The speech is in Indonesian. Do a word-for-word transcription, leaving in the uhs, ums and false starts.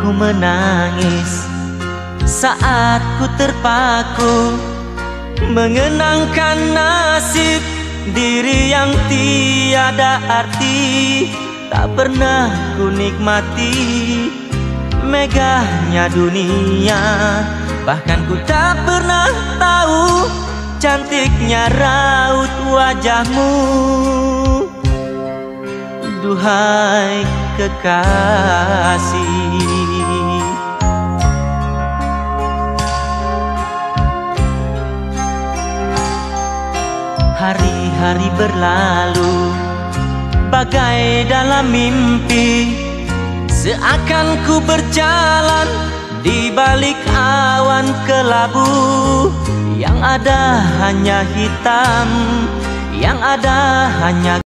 Ku menangis saat ku terpaku mengenangkan nasib diri yang tiada arti. Tak pernah ku nikmati megahnya dunia, bahkan ku tak pernah tahu cantiknya raut wajahmu. Duhai kekasih, hari-hari berlalu bagai dalam mimpi, seakan ku berjalan di balik awan kelabu. Yang ada hanya hitam, yang ada hanya